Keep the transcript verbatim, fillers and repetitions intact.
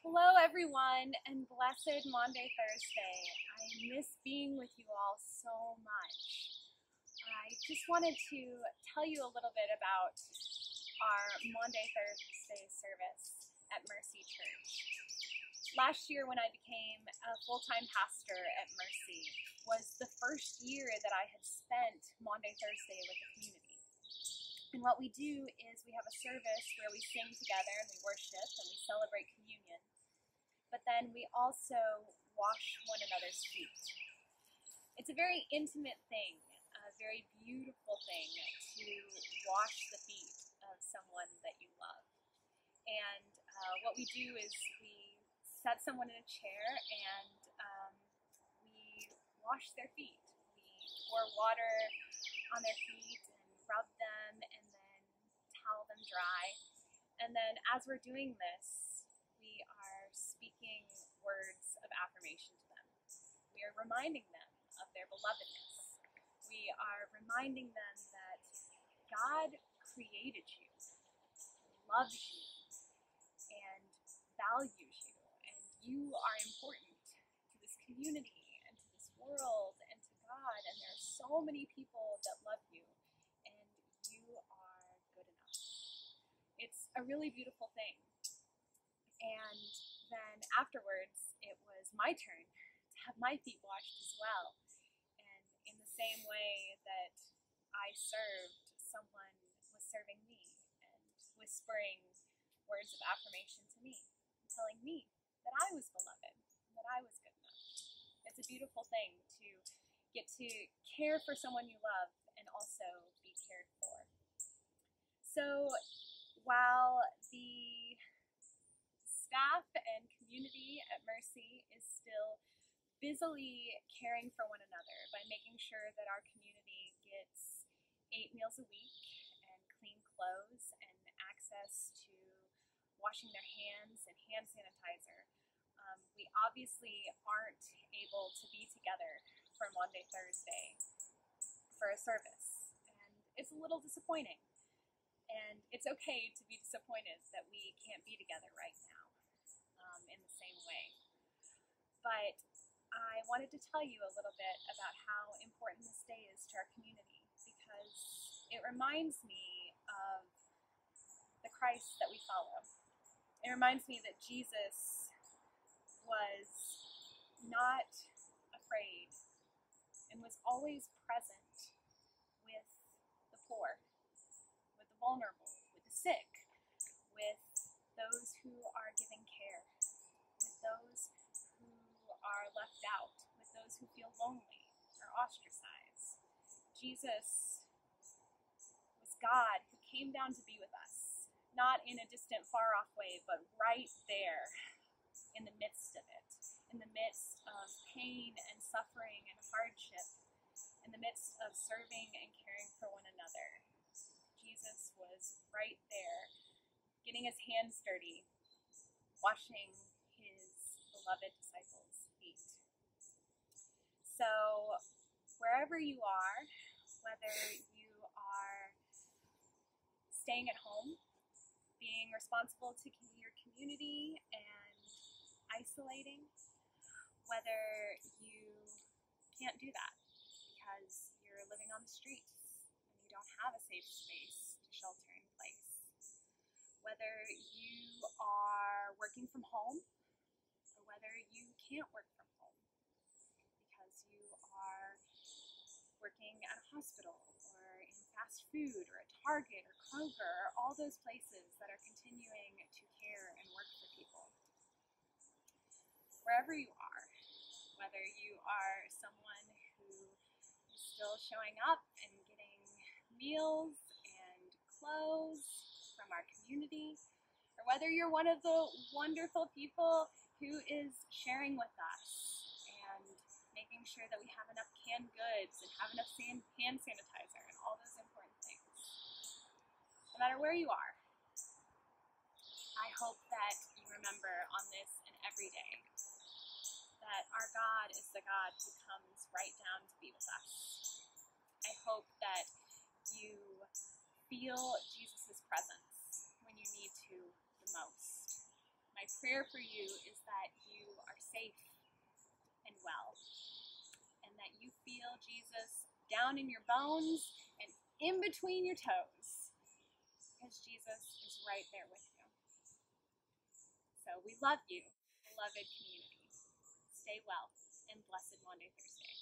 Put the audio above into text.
Hello, everyone, and blessed Maundy Thursday. I miss being with you all so much. I just wanted to tell you a little bit about our Maundy Thursday service at Mercy Church. Last year, when I became a full-time pastor at Mercy, was the first year that I had spent Maundy Thursday with the community. And what we do is we have a service where we sing together and we worship and we celebrate communion. But then we also wash one another's feet. It's a very intimate thing, a very beautiful thing to wash the feet of someone that you love. And uh, what we do is we set someone in a chair and um, we wash their feet. We pour water on their feet and rub them and then towel them dry. And then as we're doing this, we are speaking words of affirmation to them. We are reminding them of their belovedness. We are reminding them that God created you, loves you, and values you, and you are important to this community and to this world and to God, and there are so many people that love you, and you are good enough. It's a really beautiful thing. And then afterwards, it was my turn to have my feet washed as well. And in the same way that I served, someone was serving me and whispering words of affirmation to me, and telling me that I was beloved, and that I was good enough. It's a beautiful thing to get to care for someone you love and also be cared for. So while the staff and community at Mercy is still busily caring for one another by making sure that our community gets eight meals a week and clean clothes and access to washing their hands and hand sanitizer. Um, we obviously aren't able to be together for Maundy Thursday for a service, and it's a little disappointing. And it's okay to be disappointed that we can't be together right now um, in the same way. But I wanted to tell you a little bit about how important this day is to our community, because it reminds me of the Christ that we follow. It reminds me that Jesus was not afraid and was always present with the poor, with the vulnerable, with the sick, with those who are giving care, with those who are left out, with those who feel lonely or ostracized. Jesus was God who came down to be with us, not in a distant, far-off way, but right there in the midst of it, in the midst of pain and suffering and hardship, in the midst of serving and caring for one another. Jesus was right there, getting his hands dirty, washing his beloved disciples' feet. So, wherever you are, whether you are staying at home, being responsible to your community and isolating, whether you can't do that because you're living on the streets and you don't have a safe space to shelter in place, whether you are working from home or whether you can't work from home because you are working at a hospital or in fast food or at Target or Kroger or all those places that are continuing to care and work for people. Wherever you are, whether you are someone who is still showing up and getting meals and clothes from our community, or whether you're one of the wonderful people who is sharing with us and making sure that we have enough canned goods and have enough hand sanitizer and all those important things. No matter where you are, I hope that you remember on this and every day that our God is the God who comes right down to be with us. I hope that you feel Jesus' presence when you need to the most. My my prayer for you is that you are safe and well, and that you feel Jesus down in your bones and in between your toes, because Jesus is right there with you. So we love you, beloved community. Stay well, and blessed Maundy Thursday.